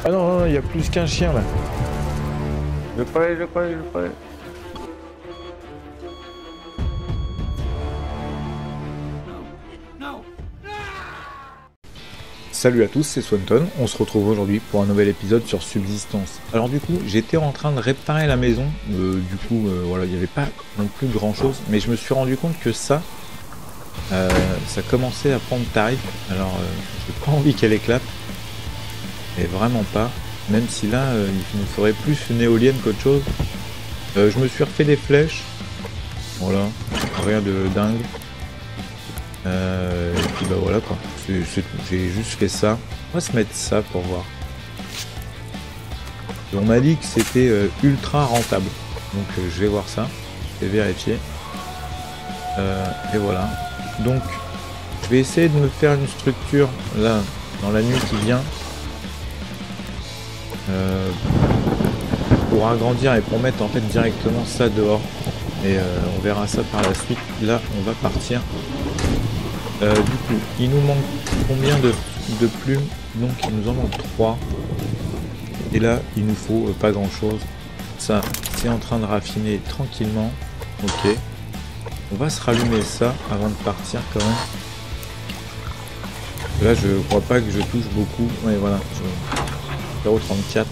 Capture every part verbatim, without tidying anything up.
Ah non, non, il y a plus qu'un chien là. Je crois, je crois, je crois. Salut à tous, c'est Swanton, on se retrouve aujourd'hui pour un nouvel épisode sur Subsistance. Alors du coup, j'étais en train de réparer la maison, euh, du coup, euh, voilà, il n'y avait pas non plus grand chose, mais je me suis rendu compte que ça, euh, ça commençait à prendre tarif, alors euh, j'ai pas envie qu'elle éclate, et vraiment pas, même si là, euh, il nous ferait plus une éolienne qu'autre chose. Euh, je me suis refait des flèches, voilà, rien de dingue. Euh, et puis bah voilà quoi, j'ai juste fait ça. On va se mettre ça pour voir. Et on m'a dit que c'était euh, ultra rentable. Donc euh, je vais voir ça, je vais vérifier. Euh, et voilà. Donc je vais essayer de me faire une structure là, dans la nuit qui vient. Euh, pour agrandir et pour mettre en fait directement ça dehors. Et euh, on verra ça par la suite. Là on va partir. Euh, du coup, il nous manque combien de, de plumes? Donc il nous en manque trois. Et là, il nous faut euh, pas grand chose. Ça, c'est en train de raffiner tranquillement. Ok. On va se rallumer ça avant de partir quand même. Là, je crois pas que je touche beaucoup. Ouais, voilà. zéro virgule trente-quatre.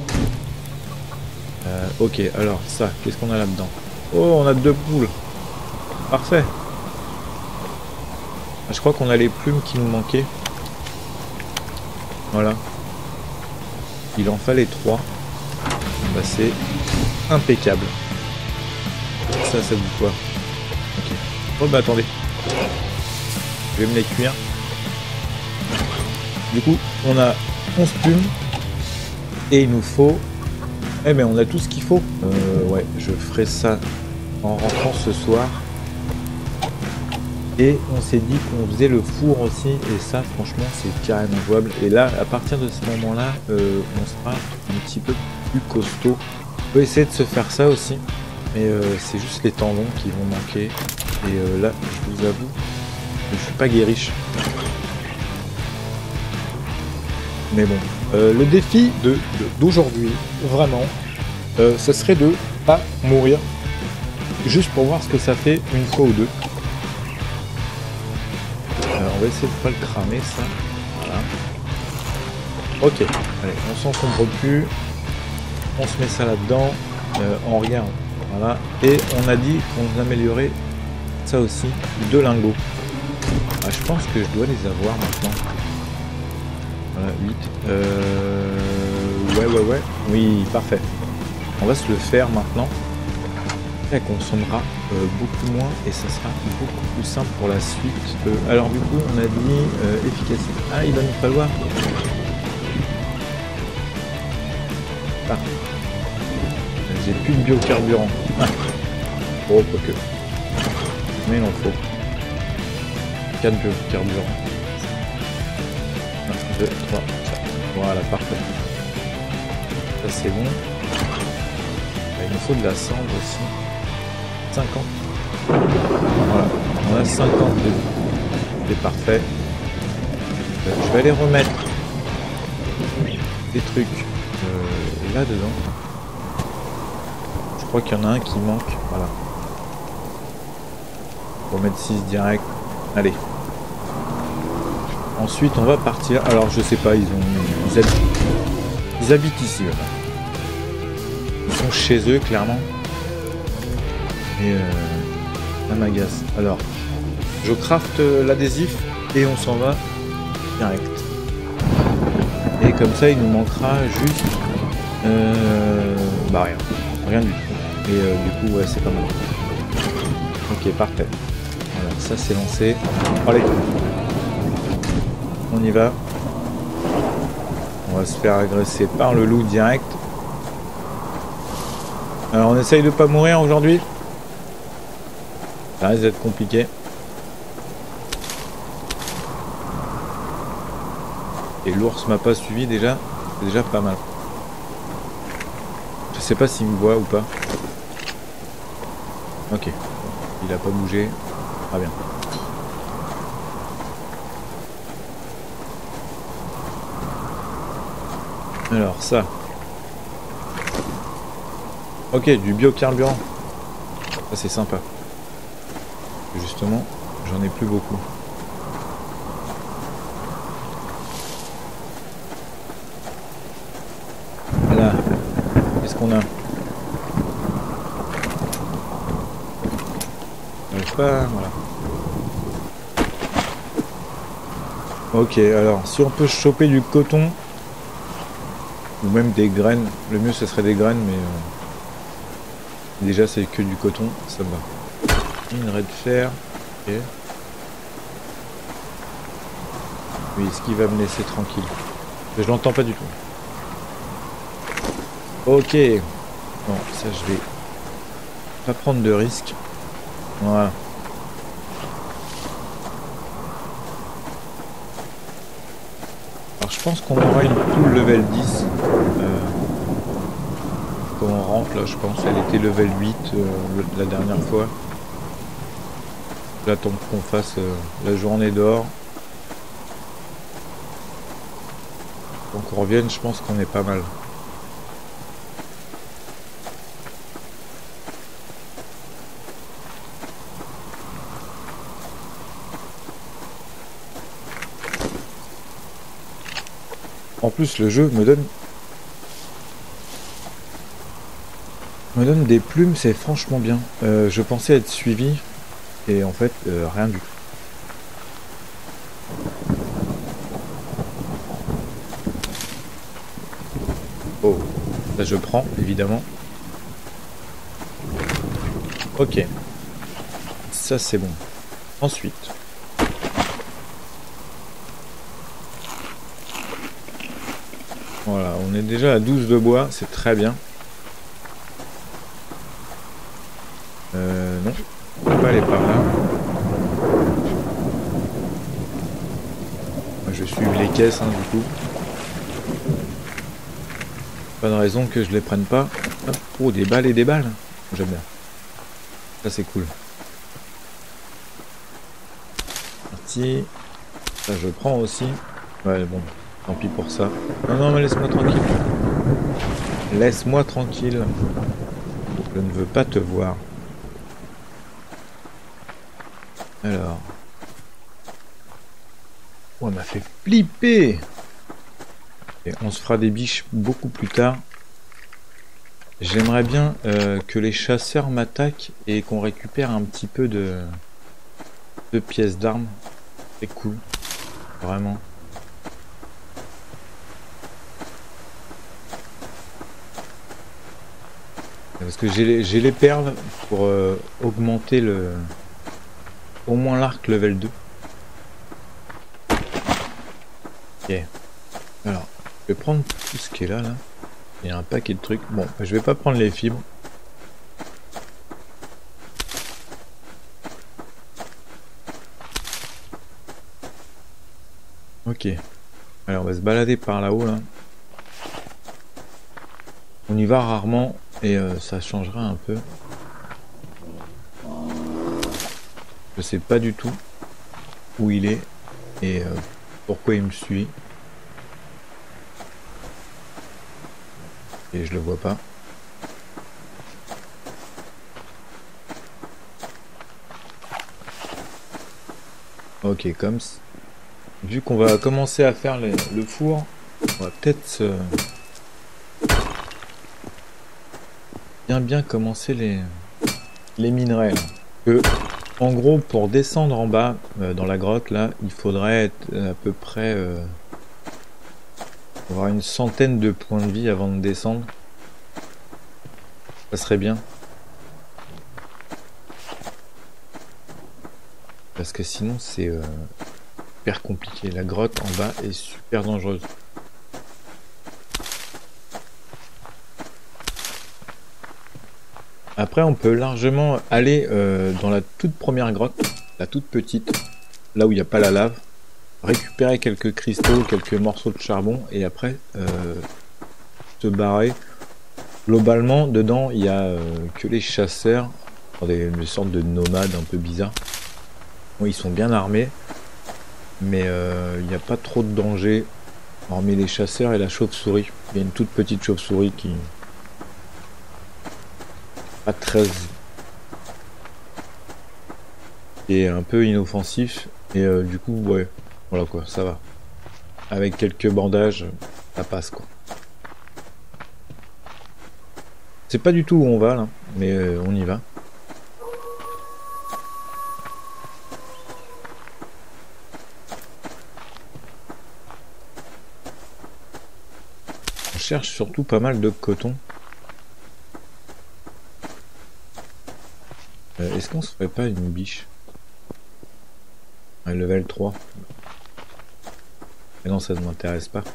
Euh, ok, alors ça, qu'est-ce qu'on a là-dedans? Oh, on a deux poules. Parfait. Je crois qu'on a les plumes qui nous manquaient. Voilà. Il en fallait trois. Bah, c'est impeccable. Ça, ça dit quoi? Ok. Oh bah attendez. Je vais me les cuire. Du coup, on a onze plumes. Et il nous faut... Eh mais on a tout ce qu'il faut. Euh, ouais, je ferai ça en rentrant ce soir. Et on s'est dit qu'on faisait le four aussi, et ça franchement c'est carrément jouable. Et là, à partir de ce moment-là, euh, on sera un petit peu plus costaud. On peut essayer de se faire ça aussi, mais euh, c'est juste les tendons qui vont manquer. Et euh, là, je vous avoue, je suis pas guériche. Mais bon, euh, le défi de d'aujourd'hui, vraiment, euh, ce serait de pas mourir, juste pour voir ce que ça fait une fois ou deux. On va essayer de pas le cramer ça. Voilà. Ok, allez, on s'encombre plus. On se met ça là-dedans. Euh, on regarde. Voilà. Et on a dit qu'on améliorait ça aussi. Deux lingots. Ah, je pense que je dois les avoir maintenant. Voilà, huit. Euh... Ouais, ouais, ouais. Oui, parfait. On va se le faire maintenant. Elle consommera euh, beaucoup moins et ça sera beaucoup plus simple pour la suite. Euh, alors du coup on a dit euh, efficacité. Ah, il va nous falloir. Ah. J'ai plus de biocarburant. Ah. Oh, quoique. Mais il en faut. quatre biocarburants. un, deux, trois, quatre. Voilà, parfait. Ça c'est bon. Il nous faut de la cendre aussi. cinquante. Voilà, on a cinquante de c'est parfait. Euh, je vais aller remettre des trucs euh, là dedans. Je crois qu'il y en a un qui manque. Voilà. On va mettre six direct. Allez. Ensuite on va partir. Alors je sais pas, ils ont. Ils habitent, ils habitent ici. Voilà. Ils sont chez eux clairement. Et euh, ça m'agace. Alors, je craft l'adhésif et on s'en va direct. Et comme ça, il nous manquera juste... Euh, bah rien. Rien du tout. Et euh, du coup, ouais, c'est pas mal. Ok, parfait. Voilà, ça c'est lancé. Allez. On y va. On va se faire agresser par le loup direct. Alors, on essaye de pas mourir aujourd'hui. Ça risque d'être compliqué. Et l'ours m'a pas suivi déjà. C'est déjà pas mal. Je sais pas s'il me voit ou pas. Ok. Il a pas bougé. Très bien. Alors ça. Ok, du biocarburant. Ça c'est sympa. Justement, j'en ai plus beaucoup. Voilà. Qu'est-ce qu'on a? J'arrive pas, voilà. Ok, alors si on peut choper du coton ou même des graines, le mieux ce serait des graines, mais euh, déjà c'est que du coton, ça me va. Minerai de fer, ok. Oui, est-ce qu'il va me laisser tranquille? Je l'entends pas du tout. Ok. Bon, ça je vais pas prendre de risque. Voilà. Alors je pense qu'on aura une poule level dix. Euh, quand on rentre là, je pense. Elle était level huit euh, la dernière fois. J'attends qu'on fasse euh, la journée dehors. Donc on revienne, je pense qu'on est pas mal. En plus le jeu me donne me donne des plumes, c'est franchement bien. Euh, je pensais être suivi et en fait euh, rien du tout. Oh, là je prends évidemment. Ok, ça c'est bon. Ensuite. Voilà, on est déjà à douze de bois, c'est très bien. Euh, non, on peut pas aller par là. Moi, je vais suivre les caisses, hein, du coup. Pas de raison que je les prenne pas. Hop. Oh, des balles et des balles. J'aime bien. Ça, c'est cool. Parti. Ça, je prends aussi. Ouais, bon, tant pis pour ça. Non, non, mais laisse-moi tranquille. Laisse-moi tranquille. Je ne veux pas te voir. Alors. Oh, on m'a fait flipper. Et on se fera des biches beaucoup plus tard. J'aimerais bien euh, que les chasseurs m'attaquent et qu'on récupère un petit peu de, de pièces d'armes. C'est cool. Vraiment. Parce que j'ai les, j'ai les perles pour euh, augmenter le au moins l'arc level deux. Ok. Alors, je vais prendre tout ce qui est là, là. Il y a un paquet de trucs. Bon, je vais pas prendre les fibres. Ok. Alors, on va se balader par là-haut, là. On y va rarement et euh, ça changera un peu. Je sais pas du tout où il est et euh, pourquoi il me suit. Et je le vois pas. Ok, comme vu qu'on va commencer à faire les, le four, on va peut-être euh, bien bien commencer les les minerais. Là. Que, en gros, pour descendre en bas euh, dans la grotte là, il faudrait être à peu près euh, avoir une centaine de points de vie avant de descendre. Ça serait bien. Parce que sinon c'est euh, super compliqué. La grotte en bas est super dangereuse. Après on peut largement aller euh, dans la toute première grotte, la toute petite, là où il n'y a pas la lave, récupérer quelques cristaux, quelques morceaux de charbon et après euh, se barrer. Globalement dedans il n'y a euh, que les chasseurs, des, des sortes de nomades un peu bizarres. Bon, ils sont bien armés, mais il euh, n'y a pas trop de danger. Hormis les chasseurs et la chauve-souris. Il y a une toute petite chauve-souris qui... pas très... qui est un peu inoffensif. Et euh, du coup, ouais, voilà quoi, ça va. Avec quelques bandages, ça passe quoi. C'est pas du tout où on va là, mais euh, on y va. On cherche surtout pas mal de coton. Euh, Est-ce qu'on se ferait pas une biche? Un level trois. Mais non, ça ne m'intéresse pas.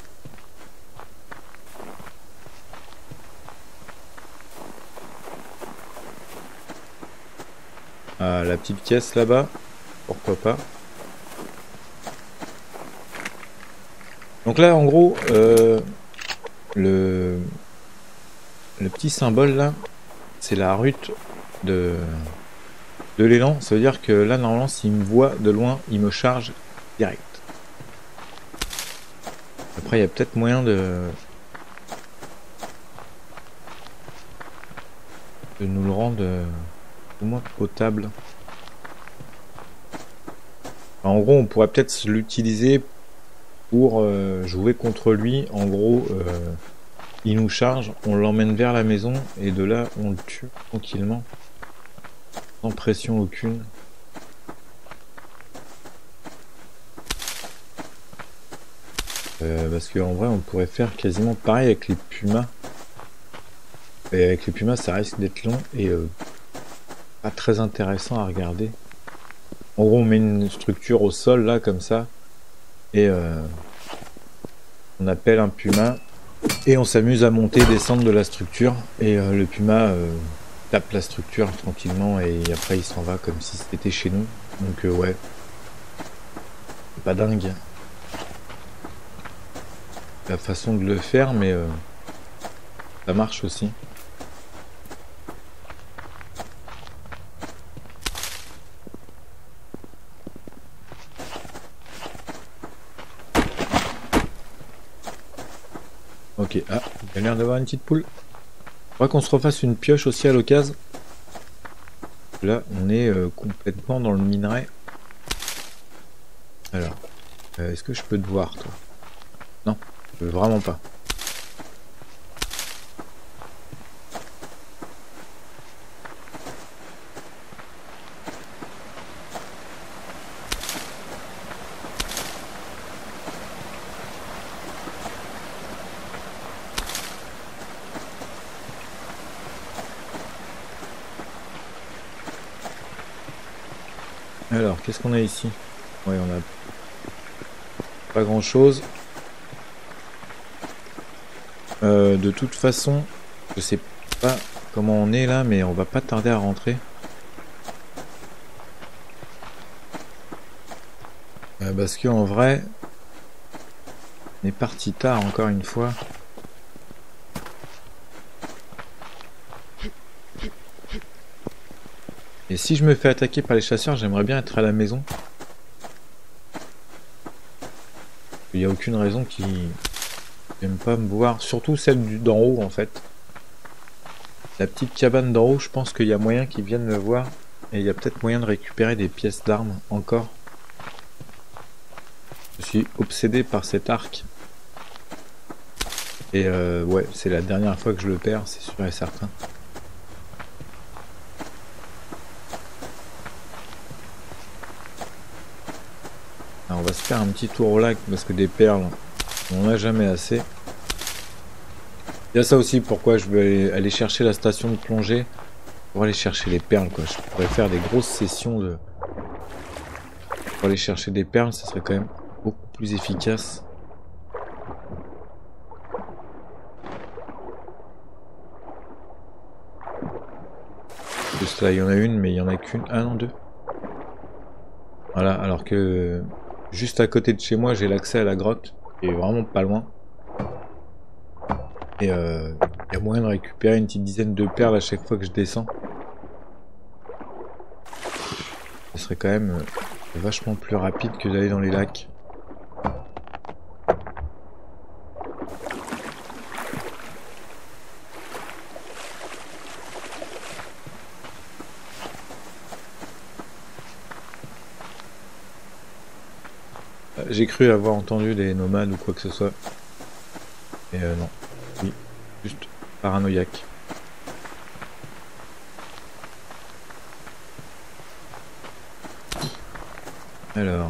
Ah, la petite pièce là-bas, pourquoi pas. Donc là, en gros, euh, le, le petit symbole là, c'est la rute de, de l'élan. Ça veut dire que là, normalement, s'il me voit de loin, il me charge direct. Après, il y a peut-être moyen de, de nous le rendre euh, au moins potable. En gros, on pourrait peut-être l'utiliser pour euh, jouer contre lui. En gros, euh, il nous charge, on l'emmène vers la maison et de là, on le tue tranquillement, sans pression aucune. Euh, parce qu'en vrai, on pourrait faire quasiment pareil avec les pumas. Et avec les pumas, ça risque d'être long et euh, pas très intéressant à regarder. En gros, on met une structure au sol là, comme ça, et euh, on appelle un puma et on s'amuse à monter et descendre de la structure. Et euh, le puma euh, tape la structure tranquillement et après il s'en va comme si c'était chez nous. Donc euh, ouais, c'est pas dingue la façon de le faire, mais euh, ça marche aussi. Ok, ah, il a l'air d'avoir une petite poule. Faudra qu'on se refasse une pioche aussi à l'occasion. Là, on est euh, complètement dans le minerai. Alors, euh, est-ce que je peux te voir, toi? Non, je peux vraiment pas. Alors, qu'est-ce qu'on a ici? Ouais, on a pas grand chose. Euh, de toute façon, je sais pas comment on est là, mais on va pas tarder à rentrer. Euh, parce que en vrai, on est parti tard encore une fois. Et si je me fais attaquer par les chasseurs, j'aimerais bien être à la maison. Il n'y a aucune raison qu'ils n'aiment pas me voir. Surtout celle d'en haut en fait. La petite cabane d'en haut, je pense qu'il y a moyen qu'ils viennent me voir. Et il y a peut-être moyen de récupérer des pièces d'armes encore. Je suis obsédé par cet arc. Et euh, ouais, c'est la dernière fois que je le perds, c'est sûr et certain. Alors on va se faire un petit tour au lac parce que des perles, on n'en a jamais assez. Il y a ça aussi pourquoi je vais aller chercher la station de plongée pour aller chercher les perles quoi. Je pourrais faire des grosses sessions de pour aller chercher des perles, ça serait quand même beaucoup plus efficace. Juste là il y en a une mais il y en a qu'une, ah non deux. Voilà, alors que juste à côté de chez moi j'ai l'accès à la grotte qui est vraiment pas loin. Et il euh, y a moyen de récupérer une petite dizaine de perles à chaque fois que je descends. Ce serait quand même vachement plus rapide que d'aller dans les lacs. j'ai cru avoir entendu des nomades ou quoi que ce soit. Et euh, non. Oui. Juste paranoïaque. Alors.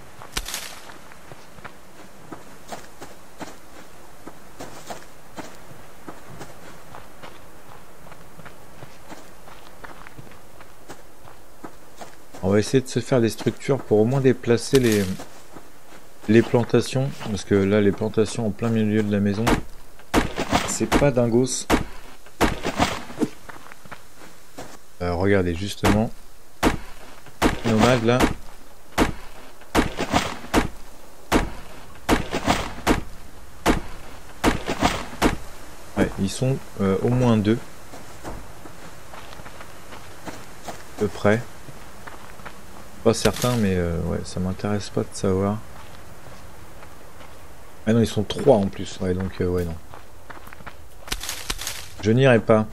On va essayer de se faire des structures pour au moins déplacer les, les plantations. Parce que là, les plantations en plein milieu de la maison, c'est pas dingos. Euh, regardez, justement. Nomade là. Ouais, ils sont euh, au moins deux. À peu près. Pas certain, mais euh, ouais, ça m'intéresse pas de savoir. Ah non, ils sont trois en plus. Ouais, donc euh, ouais, non. Je n'irai pas.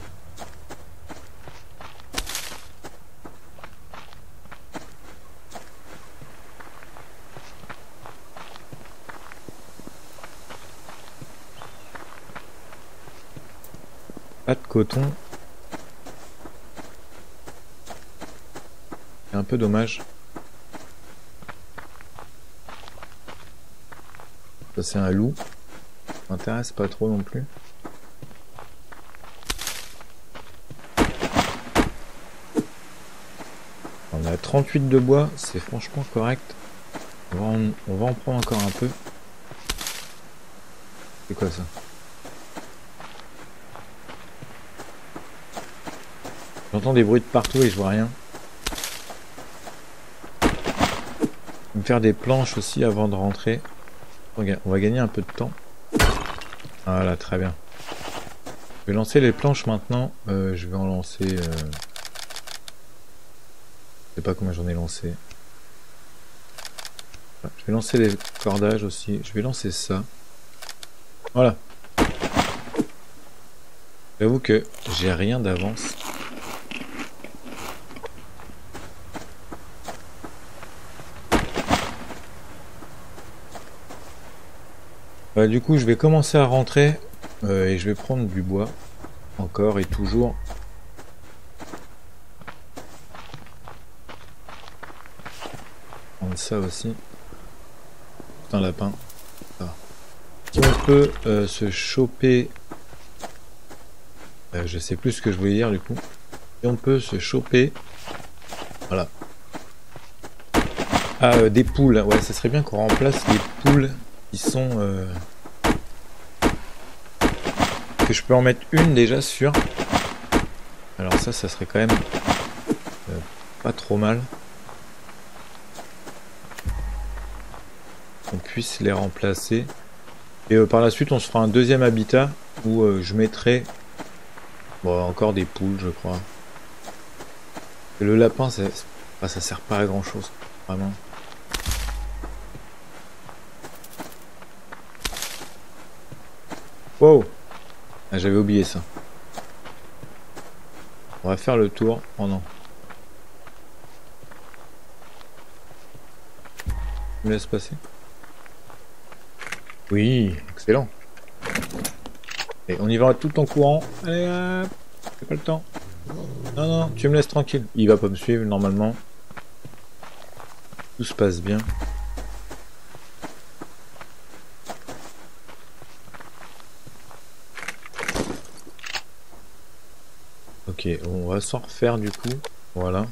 Pas de coton. C'est un peu dommage. Ça c'est un loup. Ça m'intéresse pas trop non plus. On a trente-huit de bois, c'est franchement correct. On va, en, on va en prendre encore un peu. C'est quoi ça? J'entends des bruits de partout et je vois rien. Je vais me faire des planches aussi avant de rentrer. Regarde, on va gagner un peu de temps. Voilà, très bien. Je vais lancer les planches maintenant. Euh, je vais en lancer... Euh... Je sais pas combien j'en ai lancé. Je vais lancer les cordages aussi. Je vais lancer ça. Voilà. J'avoue que j'ai rien d'avance. Bah, du coup, je vais commencer à rentrer euh, et je vais prendre du bois. Encore et toujours. Prendre ça aussi. C'est un lapin. Ah. Si on peut euh, se choper... Euh, je sais plus ce que je voulais dire du coup. Si on peut se choper... Voilà. Ah, euh, des poules. Ouais, ça serait bien qu'on remplace les poules qui sont... Euh... Que je peux en mettre une déjà sur. Alors ça, ça serait quand même euh, pas trop mal. On puisse les remplacer. Et euh, par la suite, on se fera un deuxième habitat où euh, je mettrai bon, encore des poules, je crois. Et le lapin, ça, bah, ça sert pas à grand chose, vraiment. Wow! Ah, j'avais oublié ça. On va faire le tour. Oh non. Tu me laisses passer? Oui, excellent. Et on y va tout en courant. Allez, hop. J'ai pas le temps. Non, non, tu me laisses tranquille. Il va pas me suivre normalement. Tout se passe bien. Ok, on va s'en refaire du coup. Voilà.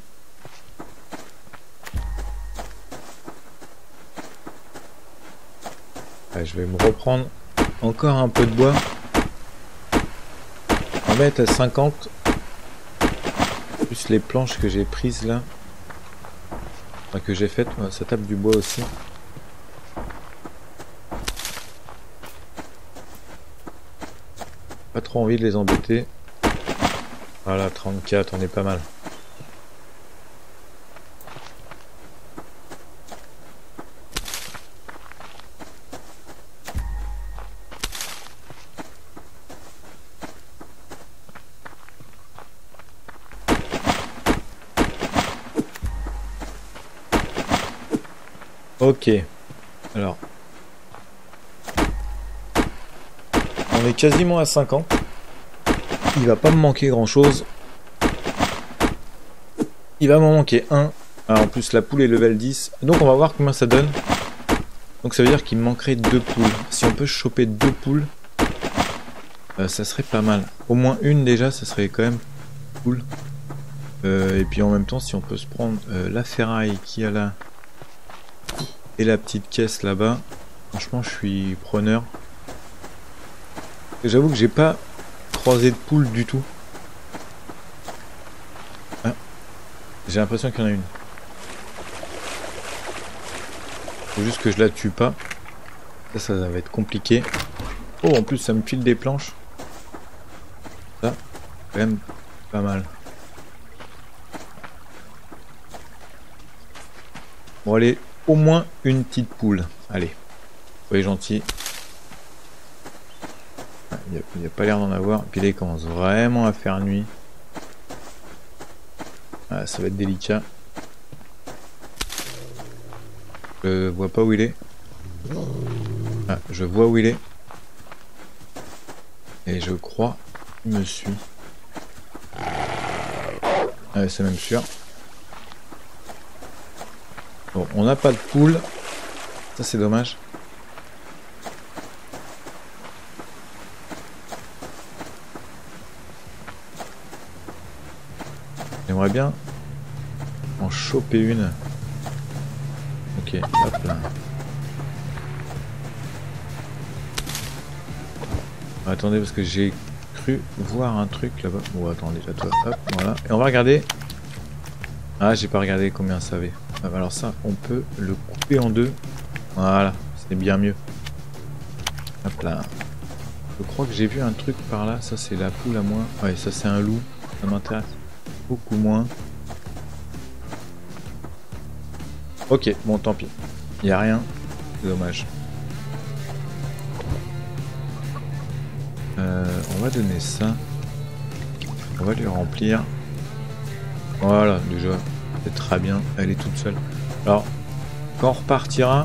Allez, je vais me reprendre encore un peu de bois. On va être à cinquante. Plus les planches que j'ai prises là. Enfin, que j'ai faites. Ouais, ça tape du bois aussi. Pas trop envie de les embêter. Voilà, trente-quatre, on est pas mal. Ok. Alors. On est quasiment à cinquante. Il va pas me manquer grand chose. Il va m'en manquer un. Alors en plus la poule est level dix. Donc on va voir combien ça donne. Donc ça veut dire qu'il me manquerait deux poules. Si on peut choper deux poules, euh, ça serait pas mal. Au moins une déjà, ça serait quand même cool. Euh, et puis en même temps, si on peut se prendre euh, la ferraille qui a là et la petite caisse là-bas, franchement je suis preneur. J'avoue que j'ai pas croisé de poule du tout. Ah, j'ai l'impression qu'il y en a une. Faut juste que je la tue pas. Ça, ça va être compliqué. Oh, en plus ça me file des planches. Ça, quand même pas mal. Bon allez, au moins une petite poule. Allez, soyez gentils. Il n'y a, a pas l'air d'en avoir. Puis là il commence vraiment à faire nuit. Ah, ça va être délicat. Je vois pas où il est. Ah, je vois où il est. Et je crois qu'il me suit. Ah, c'est même sûr. Bon, on n'a pas de poule. Ça c'est dommage. J'aimerais bien en choper une. Ok, hop là. Attendez, parce que j'ai cru voir un truc là-bas. Bon, attendez, là, toi, hop, voilà. Et on va regarder. Ah, j'ai pas regardé combien ça avait. Alors ça, on peut le couper en deux. Voilà, c'est bien mieux. Hop là. Je crois que j'ai vu un truc par là. Ça, c'est la poule à moi. Ouais, ça, c'est un loup. Ça m'intéresse beaucoup moins. Ok, bon, tant pis. Il n'y a rien. C'est dommage. Euh, on va donner ça. On va lui remplir. Voilà, déjà. C'est très bien. Elle est toute seule. Alors, quand on repartira...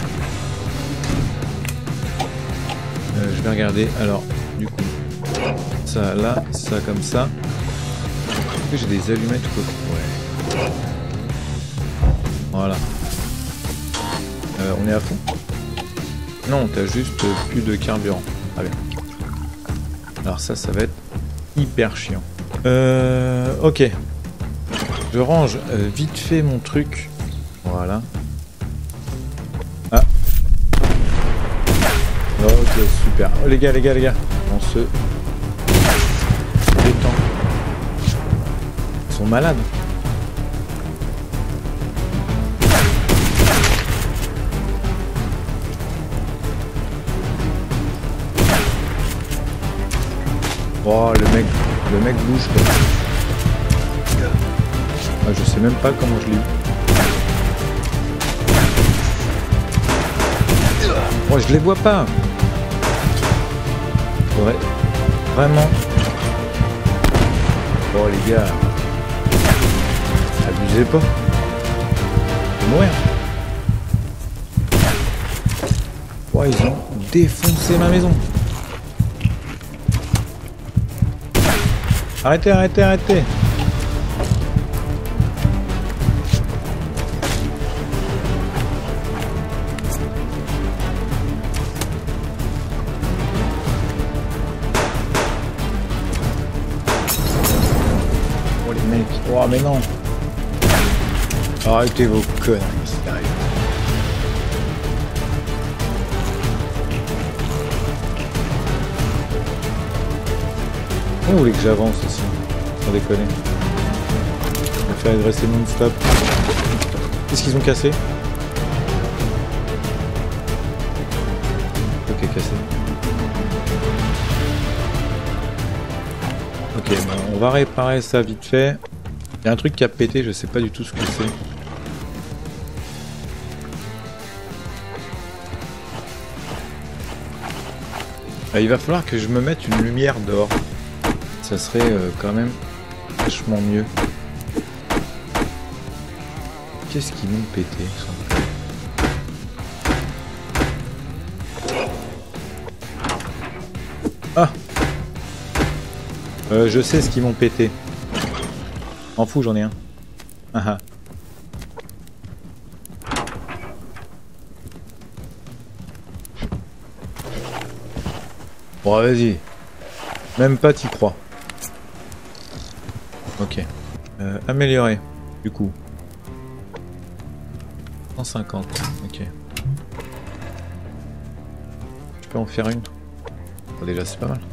Euh, je vais regarder. Alors, du coup, ça là, ça comme ça. Est-ce que j'ai des allumettes ou quoi? Ouais. Voilà. Euh, on est à fond? Non, t'as juste plus de carburant. Très bien. Alors ça, ça va être hyper chiant. Euh, ok. Je range euh, vite fait mon truc. Voilà. Ah. Ok, super. Oh, les gars, les gars, les gars. On se détend. Ils sont malades. Oh, le mec, le mec bouge quoi. Ah, je sais même pas comment je l'ai eu. Oh, je les vois pas. Ouais, vraiment. Oh les gars, abusez pas. Je vais mourir. Oh, ils ont défoncé ma maison. Arrêtez, arrêtez, arrêtez. Oh les mecs, oh mais non. Arrêtez vos conneries, sérieux. Vous voulez que j'avance aussi, sans déconner. Je vais faire adresser non-stop. Qu'est-ce qu'ils ont cassé? Ok, cassé. Ok, bon, on va réparer ça vite fait. Il y a un truc qui a pété, je sais pas du tout ce que c'est. Ah, il va falloir que je me mette une lumière dehors. Ça serait euh, quand même vachement mieux. Qu'est-ce qu'ils m'ont pété ça? Euh, je sais ce qu'ils m'ont pété. M'en fous, j'en ai un. Ah ah. Bon, vas-y. Même pas t'y crois. Ok. Euh, améliorer, du coup. cent cinquante, ok. Je peux en faire une. Bon, déjà, c'est pas mal.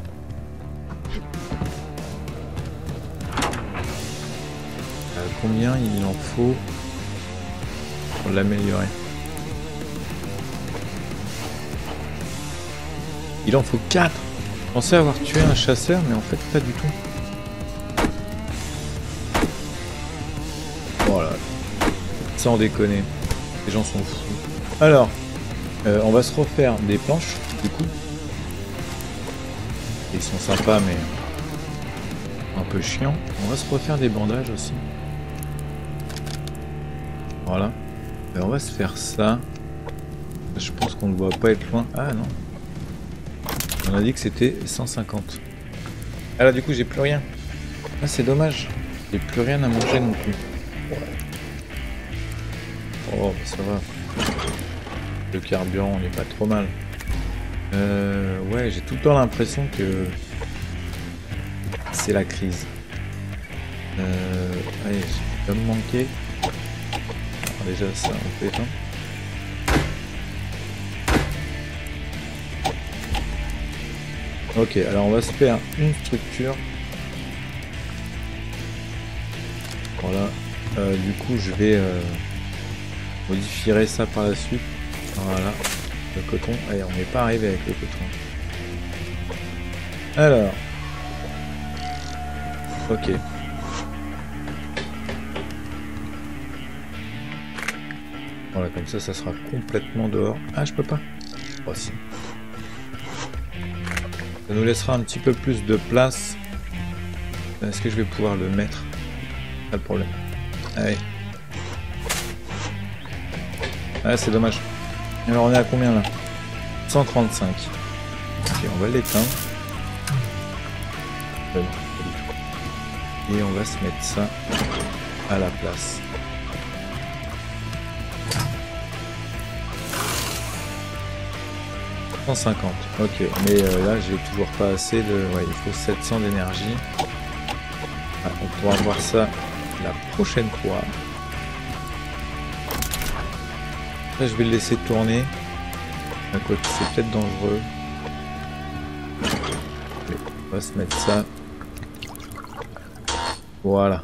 Euh, combien il en faut pour l'améliorer? Il en faut quatre. Je pensais avoir tué un chasseur, mais en fait pas du tout. Voilà. Sans déconner. Les gens sont fous. Alors, euh, on va se refaire des planches, du coup. Ils sont sympas, mais un peu chiants. On va se refaire des bandages aussi. Voilà. Et on va se faire ça. Je pense qu'on ne doit pas être loin. Ah non. On a dit que c'était cent cinquante. Ah là du coup j'ai plus rien. Ah c'est dommage. J'ai plus rien à manger non plus. Oh bah, ça va. Le carburant on n'est pas trop mal. Euh, ouais j'ai tout le temps l'impression que c'est la crise. Euh, allez, ça me manquer. Alors, déjà ça on peut éteindre. Ok, alors on va se faire une structure. Voilà. Euh, du coup, je vais euh, modifier ça par la suite. Voilà. Le coton. Allez, on n'est pas arrivé avec le coton. Alors. Ok. Voilà, comme ça, ça sera complètement dehors. Ah, je peux pas. Oh, si. Ça nous laissera un petit peu plus de place. Est-ce que je vais pouvoir le mettre? Pas de problème. Allez. Ah, c'est dommage. Alors on est à combien là? cent trente-cinq. Ok, on va l'éteindre. Euh, Et on va se mettre ça à la place. cent cinquante, ok, mais euh, là j'ai toujours pas assez de... Ouais, il faut sept cents d'énergie. Ah, on pourra voir ça la prochaine fois. Là je vais le laisser tourner. Quoi que c'est peut-être dangereux. Allez, on va se mettre ça. Voilà.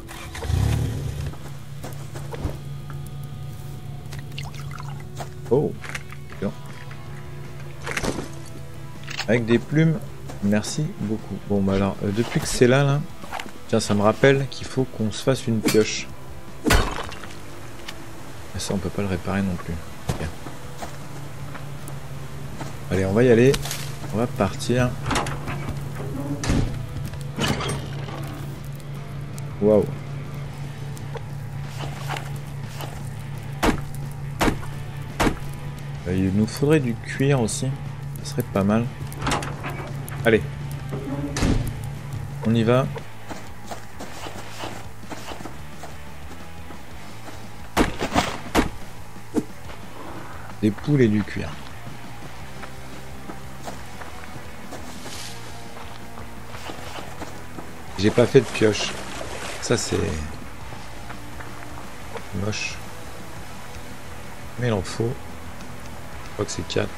Oh, bien. Avec des plumes, merci beaucoup. Bon bah alors, euh, depuis que c'est là, là, tiens, ça me rappelle qu'il faut qu'on se fasse une pioche. Et ça, on peut pas le réparer non plus. Bien. Allez, on va y aller. On va partir. Waouh. Il nous faudrait du cuir aussi. Ça serait pas mal. Allez. On y va. Des poules et du cuir. J'ai pas fait de pioche. Ça c'est moche. Mais il en faut. Je crois que c'est quatre.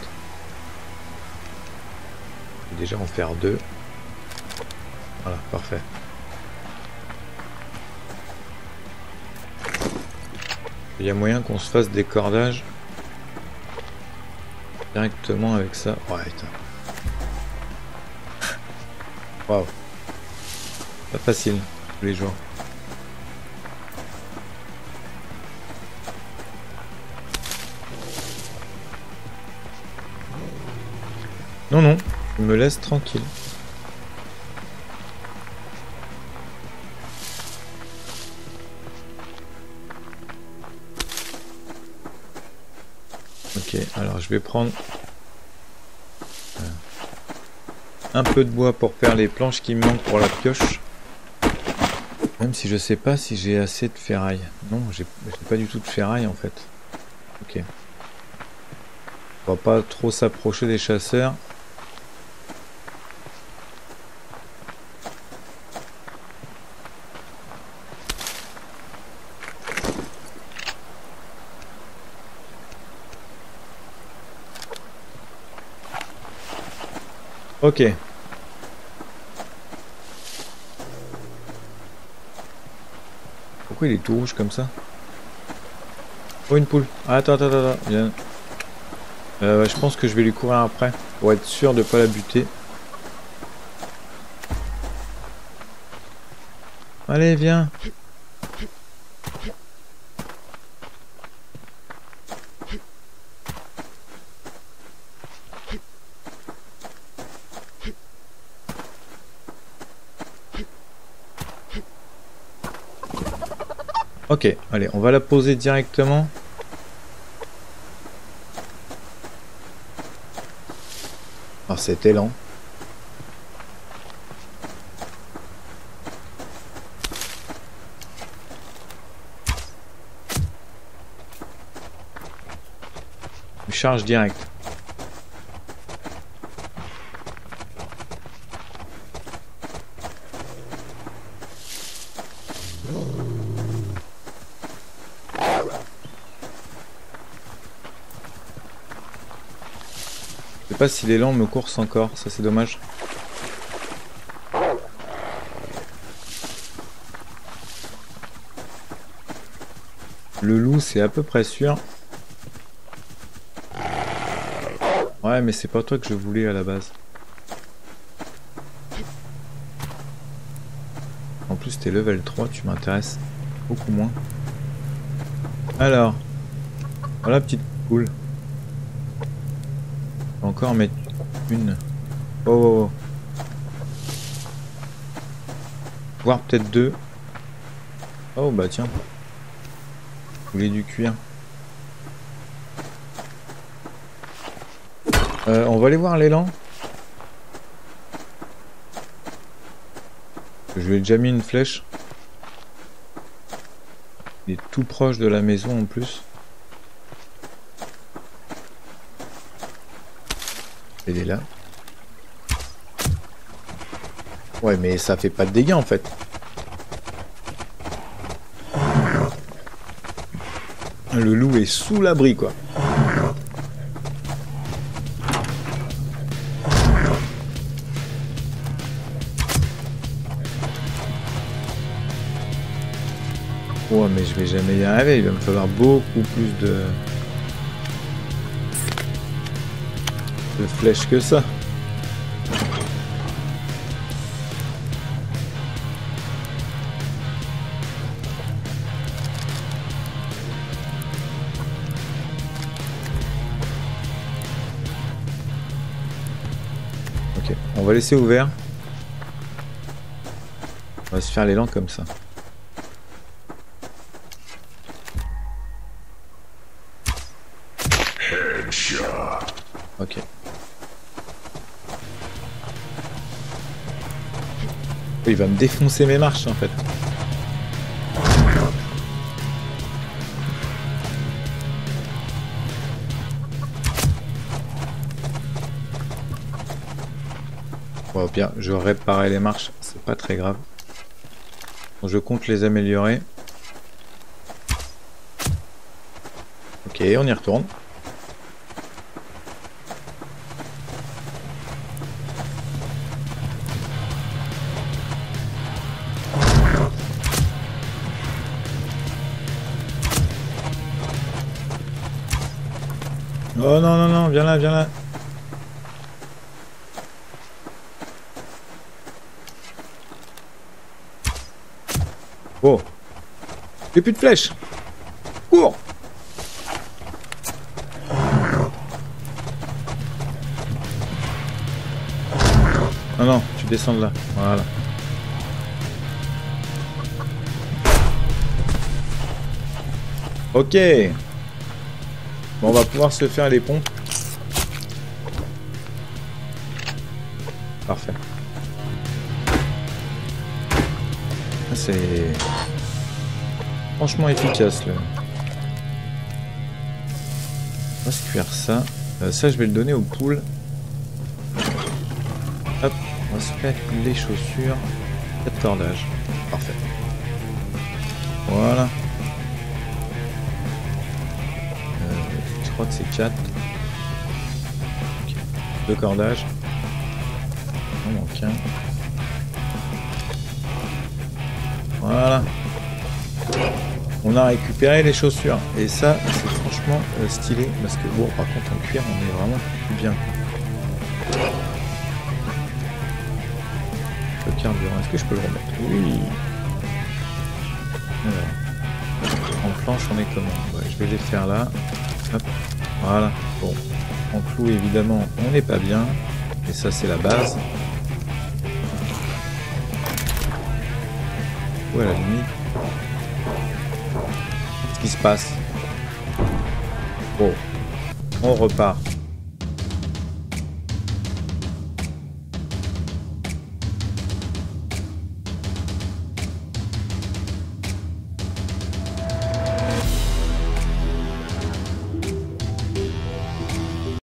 Je vais déjà en faire deux. Voilà, parfait. Il y a moyen qu'on se fasse des cordages directement avec ça. Ouais, putain. Waouh. Pas facile tous les jours. Non, non, je me laisse tranquille. Ok, alors je vais prendre un peu de bois pour faire les planches qui me manquent pour la pioche. Même si je sais pas si j'ai assez de ferraille. Non, j'ai pas du tout de ferraille en fait. Ok. On va pas trop s'approcher des chasseurs. Ok. Pourquoi il est tout rouge comme ça? Oh, une poule. Ah, attends, attends, attends. Viens. Euh, je pense que je vais lui courir après pour être sûr de pas la buter. Allez, viens. Ok, allez, on va la poser directement. Alors c'était lent. Charge directe. Je sais pas si l'élan me course encore, ça c'est dommage. Le loup c'est à peu près sûr. Ouais mais c'est pas toi que je voulais à la base. En plus t'es level trois, tu m'intéresses beaucoup moins. Alors, voilà petite poule. Je vais encore mettre une. Oh, oh, oh. Voire peut-être deux. Oh bah tiens. Je voulais du cuir. Euh, on va aller voir l'élan. Je lui ai déjà mis une flèche. Il est tout proche de la maison en plus. Il est là. Ouais mais ça fait pas de dégâts en fait. Le loup est sous l'abri quoi. Ouais mais je vais jamais y arriver, il va me falloir beaucoup plus de, de flèches que ça. Ok, on va laisser ouvert. On va se faire l'élan comme ça. Ok. Il va me défoncer mes marches en fait. Bon, au pire, je réparerai les marches, c'est pas très grave. Donc, je compte les améliorer. Ok, on y retourne. Oh non, non, non, viens là, viens là. Oh. J'ai plus de flèches. Cours. Non, non, tu descends de là. Voilà. Ok. Bon, on va pouvoir se faire les pompes. Parfait. c'est franchement efficace là. On va se cuire ça. Euh, ça, je vais le donner aux poules. Hop, on va se mettre les chaussures. quatre cordages. Parfait. Voilà. Euh, je crois que c'est quatre. Okay. Deux cordages. Il en manque un. Voilà. On a récupéré les chaussures. Et ça, c'est franchement euh, stylé. Parce que bon, par contre, en cuir, on est vraiment plus bien. Le carburant, est-ce que je peux le remettre? Oui. Alors, en planche, on est comment? Ouais, je vais les faire là. Hop. Voilà. Bon. En clou, évidemment, on n'est pas bien. Et ça, c'est la base. Ou à la limite. Qu'est-ce qui se passe? Bon. On repart